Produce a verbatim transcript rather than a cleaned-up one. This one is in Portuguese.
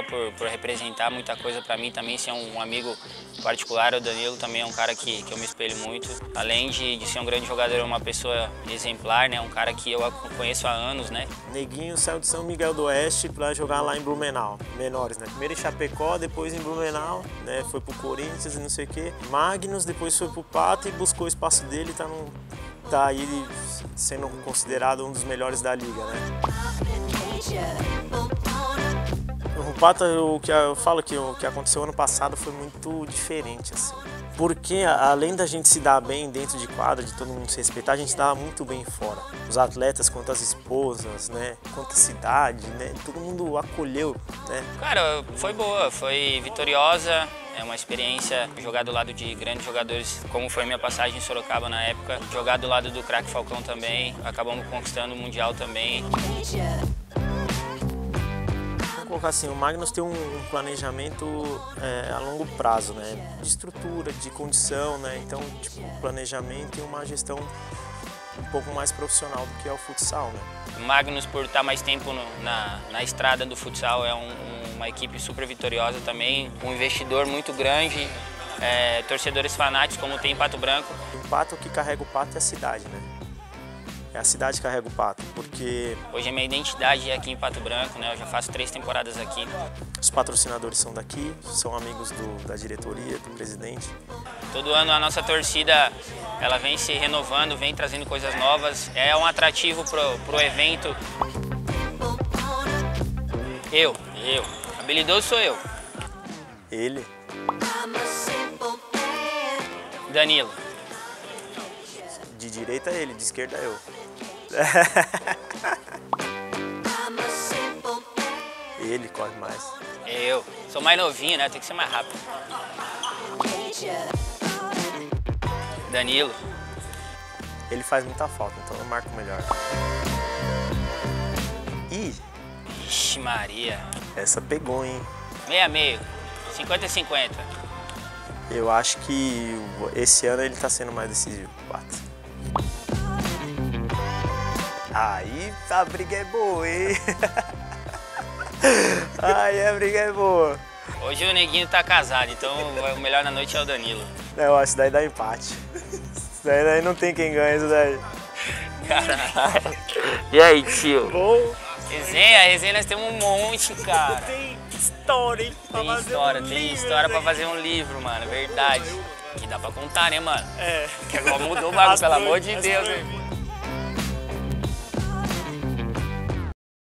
lugar por, por representar muita coisa pra mim também, ser um amigo particular. O Danilo também é um cara que, que eu me espelho muito. Além de, de ser um grande jogador, é uma pessoa exemplar, né? Um cara que eu conheço há anos, né? Neguinho saiu de São Miguel do Oeste pra jogar lá em Blumenau, menores, né? Primeiro em Chapecó, depois em Blumenau, né? Foi pro Corinthians e não sei o quê. Magnus, depois foi pro Pato e buscou o espaço dele e tá, num, tá aí sendo considerado um dos melhores da liga, né? O Pato, o que eu falo que o que aconteceu ano passado foi muito diferente, assim. Porque além da gente se dar bem dentro de quadra, de todo mundo se respeitar, a gente dava muito bem fora. Os atletas, quanto as esposas, né, quanto a cidade, né, todo mundo acolheu, né. Cara, foi boa, foi vitoriosa. É uma experiência jogar do lado de grandes jogadores, como foi a minha passagem em Sorocaba na época. Jogar do lado do craque Falcão também, acabamos conquistando o Mundial também. Vamos colocar assim, o Magnus tem um planejamento é, a longo prazo, né? De estrutura, de condição, né? Então, tipo, um planejamento e uma gestão um pouco mais profissional do que é o futsal, né? O Magnus, por estar mais tempo no, na, na estrada do futsal, é um, uma equipe super vitoriosa também, um investidor muito grande, é, torcedores fanáticos como tem em Pato Branco. O Pato, o que carrega o Pato é a cidade, né? É a cidade que carrega o Pato, porque... Hoje a minha identidade é aqui em Pato Branco, né? Eu já faço três temporadas aqui. Os patrocinadores são daqui, são amigos do, da diretoria, do presidente. Todo ano a nossa torcida, ela vem se renovando, vem trazendo coisas novas. É um atrativo pro, pro evento. Eu, eu. Habilidoso sou eu. Ele. Danilo. De direita é ele, de esquerda é eu. Ele corre mais. Eu. Sou mais novinho, né? Tem que ser mais rápido. Danilo. Ele faz muita falta, então eu marco melhor. Ih! Ixi Maria. Essa pegou, hein? Meio a meio. cinquenta a cinquenta. Eu acho que esse ano ele tá sendo mais decisivo. Pato. Aí a briga é boa, hein? Aí a briga é boa. Hoje o Neguinho tá casado, então o melhor na noite é o Danilo. Eu acho que daí dá empate. Isso daí, daí não tem quem ganha isso daí. Caralho. E aí, tio? Bom. Resenha, resenha nós temos um monte, cara. Tem história, hein? Pra tem fazer história, um tem livro, história pra né? fazer um livro, mano, verdade. Que dá pra contar, né, mano? É. Que agora mudou o bagulho, As pelo amor de proibidas, Deus, as hein?